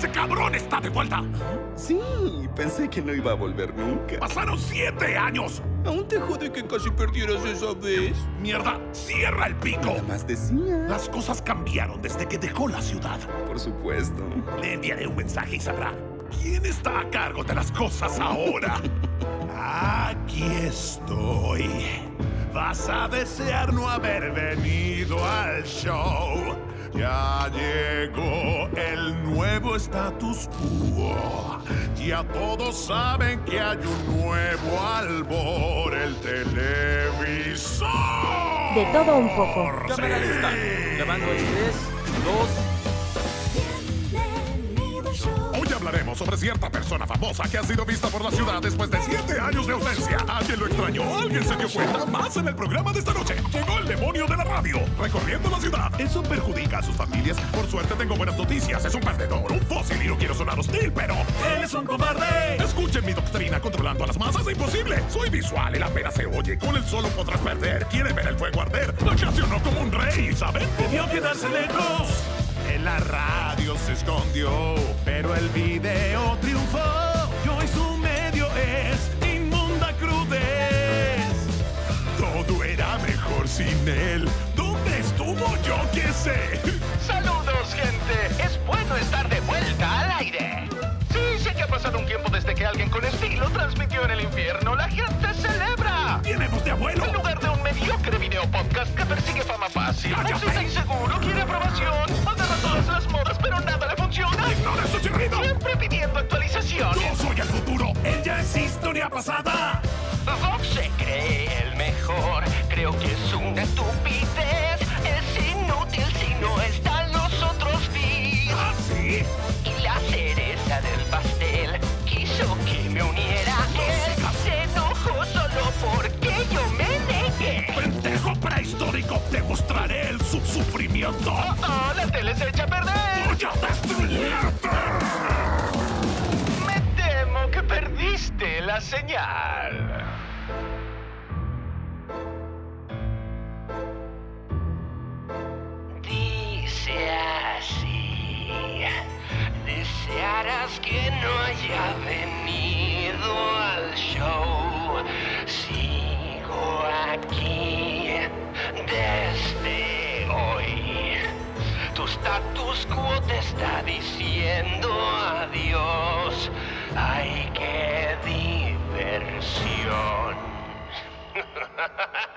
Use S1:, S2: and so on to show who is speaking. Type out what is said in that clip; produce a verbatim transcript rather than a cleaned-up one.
S1: ¡Ese cabrón está de vuelta!
S2: Sí, pensé que no iba a volver nunca.
S1: ¡Pasaron siete años!
S2: ¿Aún te jode que casi perdieras esa vez?
S1: ¡Mierda! ¡Cierra el pico!
S2: Nada más decía.
S1: Las cosas cambiaron desde que dejó la ciudad.
S2: Por supuesto.
S1: Le enviaré un mensaje y sabrá quién está a cargo de las cosas ahora. Aquí estoy. Vas a desear no haber venido al show. Ya llegó el nuevo status quo. Ya todos saben que hay un nuevo Albor, el televisor.
S3: De todo un poco.
S4: Cámara lista. Grabando en tres, dos...
S1: Hoy hablaremos sobre cierta persona famosa que ha sido vista por la ciudad después de siete años de ausencia. ¿Alguien lo extrañó? ¿Alguien se dio cuenta? Más en el programa de esta noche. Llegó el demonio de la radio, recorriendo la ciudad. Eso perjudica a sus familias. Por suerte tengo buenas noticias. Es un perdedor, un fósil y no quiero sonar hostil, pero... ¡él es un cobarde! Escuchen mi doctrina controlando a las masas. ¡Imposible! Soy visual y la pena se oye. Con el solo podrás perder. Quiere ver el fuego arder. La cancionó como un rey, ¿saben? Debió quedarse lejos. En la radio se escondió, pero el video triunfó. Y hoy su medio es inmunda crudez. Todo era mejor sin él. ¿Dónde estuvo? Yo qué sé.
S5: Saludos, gente. Es bueno estar de vuelta al aire. Sí, sé que ha pasado un tiempo desde que alguien con estilo transmitió en el infierno. La gente celebra.
S1: ¿Tiene voz de abuelo?
S5: En lugar de un mediocre video podcast que persigue fama fácil.
S1: ¡Cállate!
S5: Si está inseguro, quiere aprobación. Agarra todas las modas, pero nada le funciona.
S1: ¡Ignora su chirrido!
S5: Siempre pidiendo actualización.
S1: ¡Yo soy el futuro! ¡Él ya es historia pasada!
S5: Vox se cree el mejor. Creo que es una estupidez. Es inútil si no están los otros feeds.
S1: ¿Ah, sí?
S5: Y la cereza del pastel quiso que me uniera a él. Se enojó solo porque yo me negué.
S1: ¡Pendejo prehistórico! ¡Te mostraré el subsufrimiento!
S5: Oh, oh, la tele se echa a perder.
S1: ¡Voy a destruirte!
S5: Me temo que perdiste la señal. Dice así: desearás que no haya venido al show. Sigo aquí desde hoy. Tu status quo te está diciendo adiós. ¡Ay, qué diversión!